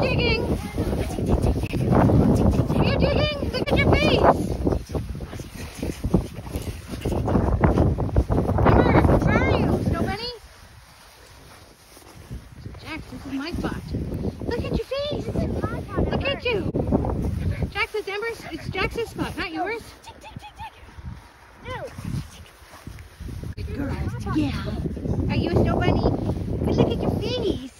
digging? Are you digging? Look at your face. Ember, where are you? Snow bunny? Jax, this is my spot. Look at your face. Look at you. Jax, it's Jax's spot, not yours. No. Good girl. Yeah. Are you a snow bunny? Look at your face.